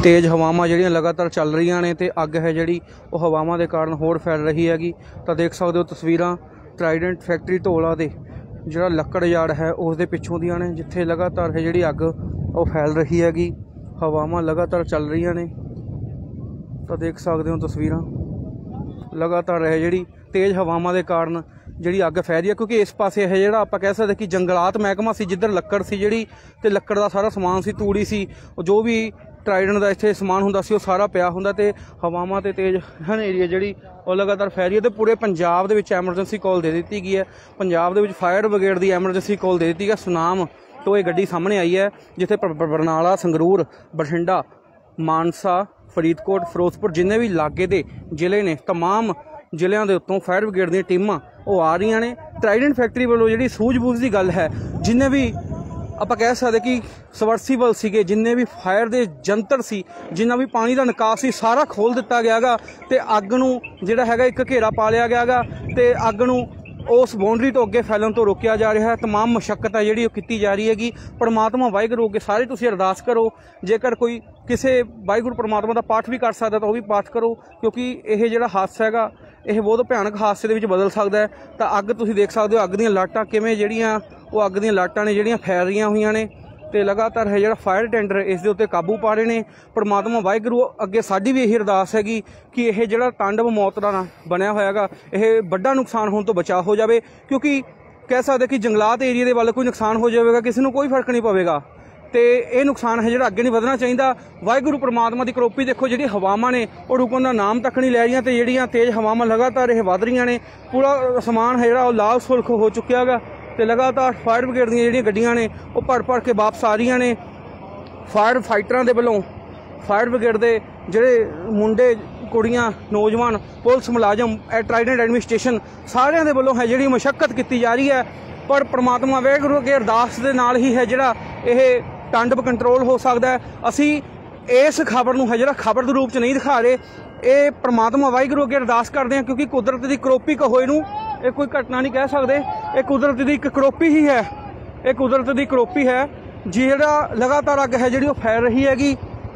तेज़ हवावां जिहड़ियां लगातार चल रही ने ते अग है जिहड़ी वो हवावां दे कारण होर फैल रही हैगी। तो देख सकते हो तस्वीरां ट्राइडेंट फैक्ट्री धौला दे जिहड़ा लक्कड़ यार्ड है उस दे पिछों दियां ने, जिथे लगातार है जिहड़ी अग वो फैल रही हैगी। हवावां लगातार चल रही ने। तो देख सकते हो तस्वीरां लगातार है जिहड़ी तेज़ हवावां दे कारण जिहड़ी अग फैल रही है, क्योंकि इस पासे है जिहड़ा आपां कह सकते कि जंगलात महकमा सी, जिधर लक्कड़ सी जिहड़ी ते लक्कड़ दा सारा समान सी, तूड़ी सी, जो भी ट्राइडेंट का इत्थे समान हुंदा सी वो सारा पिया हुंदा ते हवावां ते तेज़ हनेरी जिहड़ी वो लगातार फैल रही है। तो पूरे पंजाब दे विच एमरजेंसी कॉल दे दी गई है। पंजाब दे विच फायर ब्रिगेड की एमरजेंसी कॉल दे दी है। सुनाम तो ये गड्डी सामने आई है जिथे बरनाला, संगरूर, बठिंडा, मानसा, फरीदकोट, फिरोजपुर जिन्ने भी लागे दे जिले ने तमाम ਜ਼ਿਲ੍ਹਿਆਂ ਦੇ ਉੱਤੋਂ फायर ब्रिगेड ਦੀਆਂ ਟੀਮਾਂ ਉਹ ਆ ਰਹੀਆਂ ਨੇ। ट्राइडेंट फैक्ट्री ਵੱਲੋਂ ਜਿਹੜੀ ਸੂਝ-ਬੂਝ ਦੀ ਗੱਲ ਹੈ, ਜਿੰਨੇ ਵੀ ਆਪਾਂ ਕਹਿ ਸਕਦੇ ਕਿ ਸਬਮਰਸੀਬਲ ਸੀਗੇ, ਜਿੰਨੇ ਵੀ ਫਾਇਰ ਦੇ ਜੰਤਰ ਸੀ, ਜਿੰਨਾ ਵੀ ਪਾਣੀ ਦਾ ਨਿਕਾਸ ਸੀ, ਸਾਰਾ ਖੋਲ ਦਿੱਤਾ ਗਿਆ ਗਾ ਤੇ ਅੱਗ ਨੂੰ ਜਿਹੜਾ ਹੈਗਾ ਇੱਕ ਘੇਰਾ ਪਾ ਲਿਆ ਗਿਆ ਗਾ ਤੇ ਅੱਗ ਨੂੰ उस बाउंड्री तो अगे फैलन तो रोकया जा रहा है। तमाम मशक्कत है जी की जा रही हैगी। परमात्मा वाहिगुरू अगे सारे तुसीं अरदास करो, जेकर कोई किसी वाहिगुरू परमात्मा का पाठ भी कर सकता तो वह भी पाठ करो, क्योंकि यह जो हादसा है यह बहुत भयानक हादसे के बदल सकता है। तो अग तुसीं देख सकते हो अग दी लाटां किवें जिहड़ियां वो अग दी लाटां ने जिहड़ियां फैल रही हुई ने ते लगातार है जो फायर टेंडर इस दे उत्ते काबू पा रहे हैं। परमात्मा वाहिगुरू अगे साडी भी यही अरदास हैगी कि यह जो तांडव मौत का बनया होया यह बड़ा नुकसान होने तो बचा हो जाए, क्योंकि कह सकते कि जंगलात एरिए के वाल कोई नुकसान हो जाएगा किसी को कोई फर्क नहीं पवेगा तो यह नुकसान है जो अगे नहीं बढ़ना चाहिए। वाहिगुरू परमात्मा की करोपी देखो जी हवावां ने वो रुकन का नाम तक नहीं लै रही, तो जिहड़ियां तेज़ हवावां लगातार यह वध रही ने। पूरा समान है जो लाल सुर्ख हो चुकिया गा ते लगातार फायर ब्रिगेड दी जिहड़ियां गड्डियां ने वो भर भर के वापस आ रही ने। फायर फाइटरां दे वल्लों फायर ब्रिगेड दे जिहड़े मुंडे कुड़ियां नौजवान पुलिस मुलाजम ट्राइडेंट एडमिनिस्ट्रेशन सारिਆਂ दे वल्लों है जिहड़ी मशक्कत की जा रही है। पर परमात्मा वाहिगुरू अगे अरदास दे नाल ही है जिहड़ा यह तांडव कंट्रोल हो सकता है। असी इस खबर नूं है जिहड़ा खबर के रूप च नहीं दिखा रहे, ये परमात्मा वाहिगुरू अगे अरदास करते हैं, क्योंकि कुदरत की करोपी कहो इनू ये कोई घटना नहीं कह सकते, ये कुदरत की एक करोपी ही है। ये कुदरत की करोपी है जिहड़ा लगातार अग है जिहड़ी फैल रही हैगी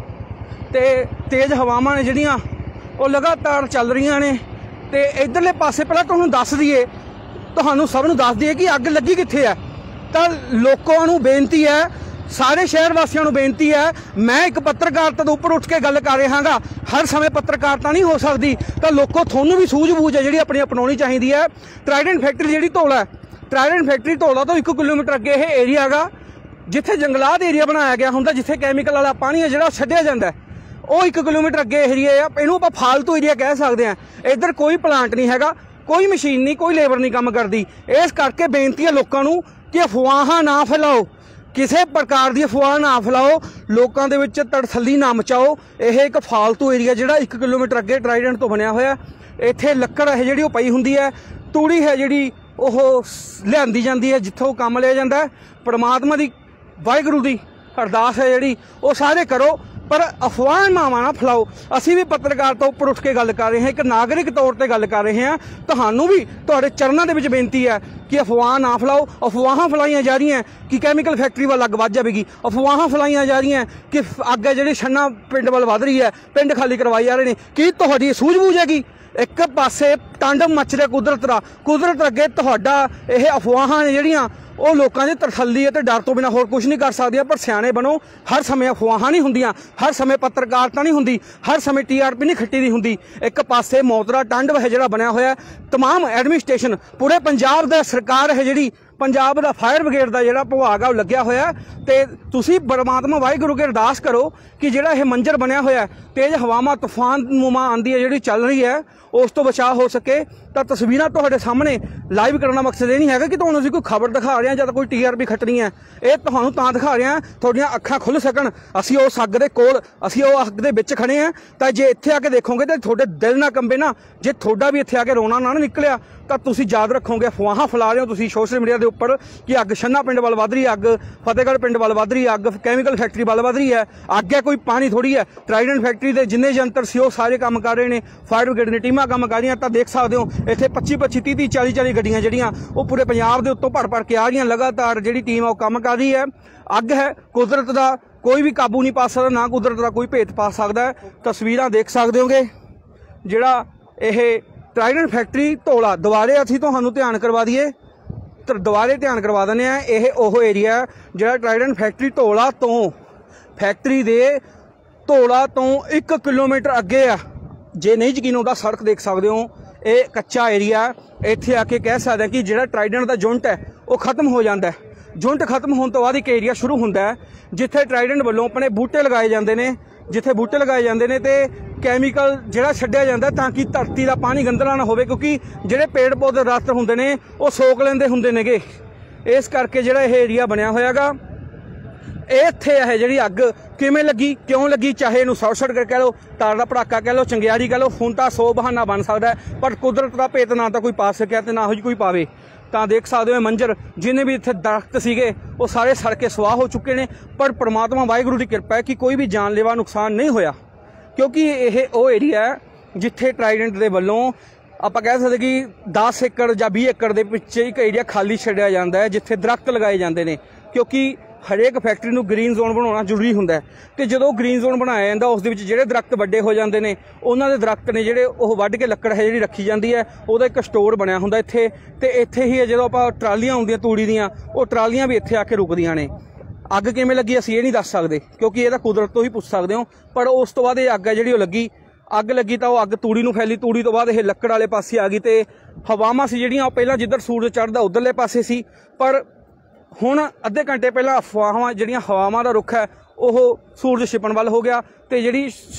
ते तेज़ हवावां ने जिहड़ियां वो लगातार चल रही ने। ते इधरले पासे पहले तुहानूं दस दईए, तुहानूं सब नूं दस दईए कि अग लगी कित्थे है। तो लोकां नूं बेनती है, सारे शहर वासियों को बेनती है, मैं एक पत्रकारिता के उपर उठ के गल कर रहा हाँ, हर समय पत्रकारिता नहीं हो सकती, तो लोगों थोनों भी सूझबूझ है जी अपनी अपनानी चाहिए है। ट्राइडेंट फैक्ट्री जी धौला है, ट्राइडेंट फैक्ट्री धौला तो 1 किलोमीटर अगे यह एरिया गा जिथे जंगलात एरिया बनाया गया होंगे, जिथे कैमिकल वाला पानी है जो छड्डिया जाता है, वो 1 किलोमीटर अगे एरिया है। इनू आप फालतू एरिया कह सकते हैं। इधर कोई प्लांट नहीं है, कोई मशीन नहीं, कोई लेबर नहीं काम करती। इस करके बेनती है लोगों को कि अफवाह ना फैलाओ, किसी प्रकार की अफवाह ना फैलाओ, लोगों के विच तड़थली ना मचाओ। यह एक फालतू एरिया जिहड़ा 1 किलोमीटर अगे ट्राइडेंट तो बनया होया, इत्थे लक्कड़ है जिहड़ी पई हुंदी है, तूड़ी है जिहड़ी ओह लिआंदी जांदी है, जिथों काम लिया जाता है। परमात्मा की वाहिगुरू की अरदास है जिहड़ी वो सारे करो, पर अफवाह ना फैलाओ। असी भी पत्रकारिता उपर उठ के गल कर रहे हैं, एक नागरिक तौर पर गल कर रहे हैं। तुहानूं भी तुहाडे चरणों के बेनती है कि अफवाह ना फैलाओ। अफवाह फैलाइया जा रही हैं कि कैमिकल फैक्ट्री वाल अग वध जाएगी, अफवाह फैलाइया जा रही हैं कि अग है जी छन्ना पिंड वाल वध रही है, पिंड खाली करवाई जा रहे हैं। कि तुहाडी सूझबूझ हैगी? एक पासे तांडव मच रहा कुदरत का, कुदरत अगे तुहाडा यह अफवाह ने जिहड़ियां वो लोगों की तरथली है, डर तो बिना होर कुछ नहीं कर सकदियां। पर सियाणे बनो, हर समय अफवाह नहीं होंदियां, हर समय पत्रकारिता नहीं होंदी, हर समय TRP नहीं खट्टी नहीं होंदी। एक पासे मौत दा तांडव है जिहड़ा बनया होया, तमाम एडमिनिस्ट्रेशन पूरे पंजाब दा सरकार है जिहड़ी पंजाब दा फायर ब्रिगेड का जिहड़ा विभाग आ लग्या होया। ते तुसीं परमात्मा वाहिगुरू के अरदास करो कि जिहड़ा यह मंजर बनया होया तेज़ हवावां तूफान नुमा आंधी है जिहड़ी चल रही है उस तो बचाव हो सके। तो तस्वीरां तुहाडे सामने लाइव करना मकसद ये नहीं है कि तुहानूं असीं कोई खबर दिखा रहे हैं या कोई TRP खट्टनी है, ये तुहानूं तां दिखा रहे हैं तुहाडीआं अखां खुल सकन। असीं उस अग दे कोल, असीं उस अग दे विच खड़े हैं, तो जे इत्थे आके देखोगे तो तुहाडे दिल ना कंबे ना, जे तुहाडा भी इत्थे आके रोना ना निकलिया तो तुसीं याद रखोगे अफवाह फैला रहे हो तुसीं सोशल मीडिया के उपर कि अग छन्ना पिंड वाल वध रही है, अग फतेहगढ़ पिंड वाल वध रही है, अग कैमिकल फैक्ट्री वाल वध रही है। अग है कोई पानी थोड़ी है। ट्राइडेंट फैक्ट्री के जिन्ने यंत्र से सारे काम कर रहे हैं, फायर ब्रिगेड ने टीमां काम कर रही हैं। तो देख सकते हो इत्थे 25-25, 30-30, 40-40 गड्डियां जिहड़ियां वो पूरे पंजाब के उत्तों भर भर के आ रही लगातार जिहड़ी टीम वो काम कर रही है। अग है कुदरत का ਕੋਈ ਵੀ ਕਾਬੂ नहीं पा सकता, ना कुदरत का कोई भेत पा सकता है। तस्वीरां देख सकते होगे जिहड़ा यह ट्राइडेंट फैक्ट्री धौला दुबारे असीं तुहानूं ध्यान करवा दईए, दुबारे ध्यान करवा दिंदे आ। यह ओह एरिया जिहड़ा ट्राइडेंट फैक्ट्री धौला तो फैक्ट्री दे धौला तो 1 किलोमीटर अगे आ। जे नहीं यकीन होता सड़क देख सकते हो, ये कच्चा एरिया, इत्थे आके कह सकते हैं कि जिहड़ा ट्राइडेंट का जुंट है वो खत्म हो जाता है। जुंट खत्म होने तो बाद एक एरिया शुरू होंदा है जिथे ट्राइडेंट वालों अपने बूटे लगाए जाते हैं, जिथे बूटे लगाए जाते हैं तो कैमिकल जिहड़ा छड्डिया जाता है ताकि धरती का पानी गंदला ना होवे, क्योंकि जिहड़े पेड़ पौधे दरख्त होंदे ने वो सोक लैंदे हुंदे नेगे। इस करके जिहड़ा यह एरिया बनया होयागा। इत्थे है जिहड़ी अग किवें लगी, क्यों लगी, चाहे इहनूं शॉर्ट सर्किट कह लो, तार का पटाका कह लो, चंगियाड़ी कह लो, हुण तां 100 बहाना बन सकदा है, पर कुदरत का भेत ना तां कोई पा सकिया ते ना ही कोई पावे। तां देख सकते हो मंजर जिन्ने भी इत्थे दरख्त सीगे वो सारे सड़ के स्वाह हो चुके हैं, पर परमात्मा वाहिगुरू की कृपा है कि कोई भी जानलेवा नुकसान नहीं होया, क्योंकि यह वो एरिया है जिथे ट्राइडेंट दे वल्लों आपां कह सकते कि 10 एकड़ या 20 एकड़ दे पिछे एक एरिया खाली छड्डिया जांदा है जिथे दरख्त लगाए जाते हैं, क्योंकि हरेक फैक्ट्री नूं ग्रीन जोन बनाना जरूरी हुंदा है। तो जो ग्रीन जोन बनाया जाता उस जिहड़े दरख्त वड्डे हो जाते हैं उन्हां दे दरख्त ने जिहड़े ओह वड्ड के लक्कड़ है जिहड़ी रखी जाती है, उहदा एक स्टोर बनया हुंदा इत्थे। ते इत्थे ही जो आपां ट्रालियां आउंदियां तूड़ी दियां वो ट्रालियां भी इत्थे आके रुकदियां ने। अग किवें लगी असीं ये नहीं दस सकते, क्योंकि ये कुदरत तो ही पुछ सकते हो, पर उस तो बाद अग है जिहड़ी ओह लगी, अग लगी तो अग तूड़ी नूं फैली, तूड़ी तो बाद ये लक्कड़ वाले पासे आ गई। तो हवावां सी जिहड़ियां पहलां जिधर सूरज चढ़दा उधरले पासे सी, पर हुण अद्धे घंटे पहला अफवाहां जिहड़ियां हवावां दा रुख है वह सूरज छिपण वाल हो गया, तो जिहड़ी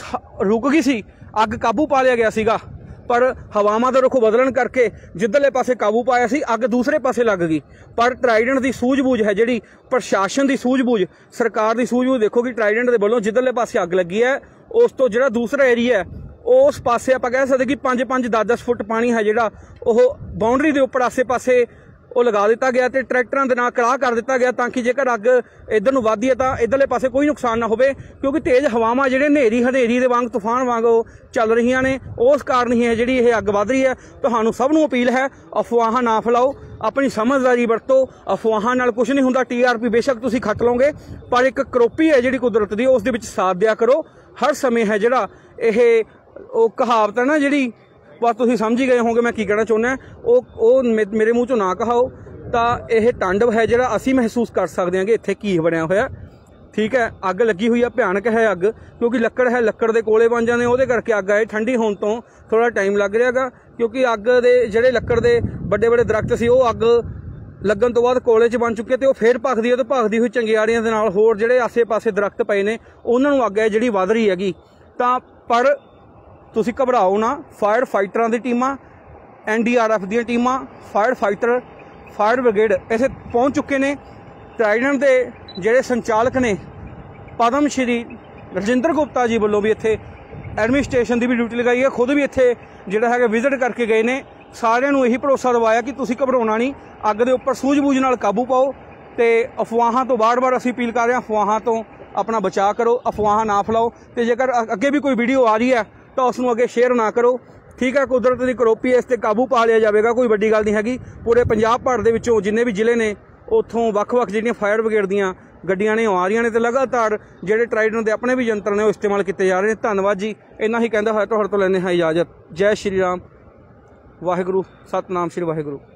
रुक गई सी अग काबू पा लिया गया सीगा, पर हवावां दा रुख बदलण करके जिधरले पासे काबू पाया सी अग दूसरे पासे लग गई। पर ट्राइडेंट की सूझबूझ है जिहड़ी प्रशासन की सूझबूझ, सरकार की सूझबूझ देखो कि ट्राइडेंट के वल्लों जिधरले पासे अग लगी है उस तो जिहड़ा दूसरा एरिया है उस पासे आपां कह सकते कि 5-5 10-10 फुट पानी है जिहड़ा ओह बाउंड्री के उपर आसे पासे वो लगा दिता गया, तो ट्रैक्टरों के नाल कड़ाह कर दिता गया ताकि जेकर अग इधर नूं वधदी है तो इधरले पासे कोई नुकसान ना होवे, क्योंकि तेज़ हवावां जिहड़े हनेरी हनेरी दे वांग तूफान वांग चल रही ने उस कारण ही है जिहड़ी ये अग वध रही है। तुहानूं सब नूं अपील है अफवाहां ना फैलाओ, अपनी समझदारी वरतो। अफवाहां नाल कुछ नहीं हुंदा, TRP बेशक तुसीं खट लोगे पर एक करोपी है जिहड़ी कुदरत दी उस दे विच साथ दिया करो हर समय। है जिहड़ा ये कहावत है ना जिहड़ी बस तुसीं समझ ही गए होंगे मैं की कहना चाहुंदा, वो मेरे मूँह चों ना कहाओ। तो यह तांडव है जिहड़ा असीं महसूस कर सकते हैं कि इत्थे की बनया होया। ठीक है, अग लगी हुई है, भयानक है अग, क्योंकि लक्कड़ है, लक्कड़ के कोले बन जाते उहदे करके अग है। ठंडी होने तो थोड़ा टाइम लग रहा है, क्योंकि अग दे जिहड़े लक्कड़ के बड़े बड़े दरख्त सी वो अग लगन तो बाद कोले च बन चुके, तो फिर भखदी है, तो भखदी हुई चंगियाड़ियां दे नाल होर जिहड़े आसे पासे दरख्त पए ने उन्हां नूं अग है जिहड़ी वध रही हैगी। तां पर तुसीं घबराओ ना, फायर फाइटरां दी टीमां, NDRF दी टीमां, फायर फाइटर, फायर ब्रिगेड इत्थे पहुंच चुके ने। ट्राइडेंट के जिहड़े संचालक ने पद्म श्री रजिंदर गुप्ता जी वालों भी इत्थे एडमिनिस्ट्रेशन की भी ड्यूटी लगाई है, खुद भी इत्थे जिहड़ा है विजिट करके गए ने। सारिਆਂ ਨੂੰ यही भरोसा दवाया कि तुसीं घबराउणा नहीं, अग के उपर सूझबूझ नाल काबू पाओ। तो अफवाहां तो बार-बार असीं अपील कर रहे हैं, अफवाहां तो अपना बचाव करो, अफवाहां ना फैलाओ। तो जेकर अगे भी कोई वीडियो आ रही है तो उसनूं अगे शेयर ना करो। ठीक है, कुदरत की करोपी है, इस ते काबू पा लिया जाएगा, कोई वड्डी गल नहीं हैगी। पूरे पंजाब भर दे विचों जिन्ने भी जिले ने उत्थों वख-वख जिहड़ियां फायर ब्रिगेड दीयां गड्डियां ने आ रही ने, तो लगातार जिहड़े ट्राइडेंट के अपने भी यंत्र ने वो इस्तेमाल किए जा रहे हैं। धन्नवाद जी, इन्ना ही कहंदा होया तुहाडे तों लैंदे हां इजाजत। जय श्री राम, वाहिगुरू, सतनाम श्री वाहिगुरू।